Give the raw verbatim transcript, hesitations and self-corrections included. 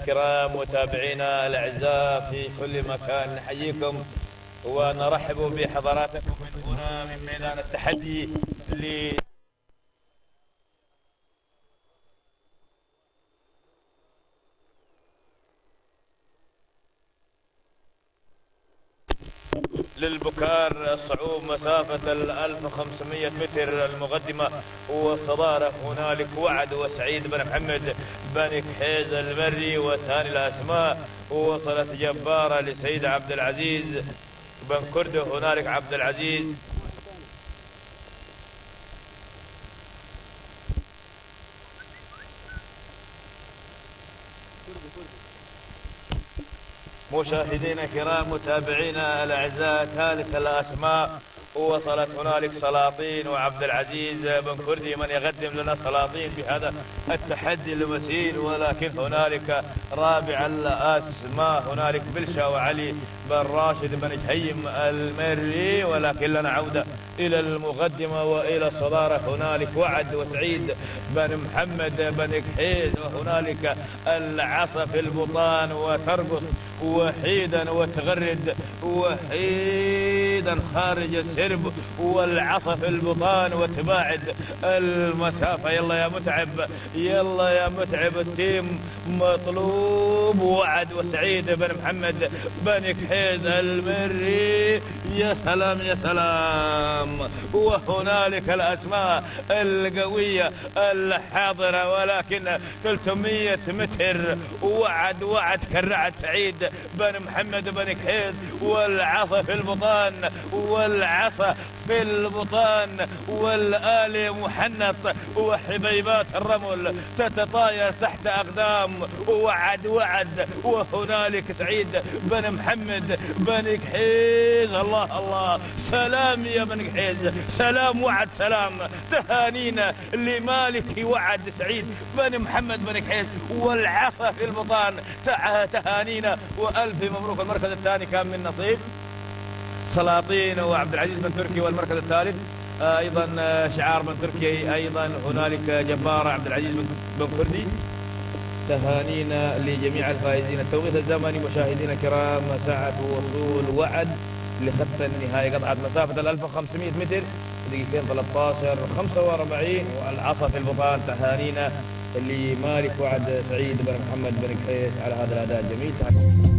الكرام متابعينا الاعزاء في كل مكان، نحييكم ونرحب بحضراتكم من هنا من ميدان التحدي ل للبكار الصعوب مسافة ألف وخمسمئة متر المقدمة والصدارة. هنالك وعد وسعيد بن محمد بن كحيز المري، وثاني الأسماء وصلت جبارة لسيد عبد العزيز بن كرده. هنالك عبد العزيز مشاهدينا الكرام متابعينا الاعزاء، ثالث الاسماء وصلت هنالك سلاطين وعبد العزيز بن كردي من يقدم لنا سلاطين في هذا التحدي المسير، ولكن هنالك رابع الاسماء هنالك بلشا وعلي بن راشد بن جهيم المري، ولكن لنا عوده الى المقدمه والى الصداره. هنالك وعد وسعيد بن محمد بن كحيز، وهنالك العصا في البطان وترقص وحيدا وتغرد وحيدا خارج السرب، والعصا في البطان وتباعد المسافة. يلا يا متعب، يلا يا متعب، التيم مطلوب. وعد وسعيد بن محمد بن كحيز المري، يا سلام يا سلام. وهنالك الأسماء القوية الحاضرة، ولكن ثلاثمئة متر. وعد وعد كرعت سعيد بن محمد بن كحيز، والعصا في البطان والعصا في البطان، والآلي محنط وحبيبات الرمل تتطاير تحت أقدام. وعد وعد وهنالك سعيد بن محمد بن كحيز. الله الله، سلام يا بن كحيز، سلام وعد سلام. تهانينا لمالك وعد سعيد بن محمد بن كحيز، والعصا في البطان. تهانينا والف مبروك. المركز الثاني كان من نصيب سلاطين وعبد العزيز بن تركي، والمركز الثالث ايضا شعار بن تركي. ايضا هنالك جبار عبد العزيز بن كردي. تهانينا لجميع الفائزين. التوقيت الزمني مشاهدينا الكرام ساعة وصول وعد لخط النهاية، قطعت مسافة ال ألف وخمسمئة متر دقيقتين ثلاثة عشر خمسة وأربعين، والعصا في البطان. تهانينا لمالك وعد سعيد بن محمد بن كحيز على هذا الأداء الجميل.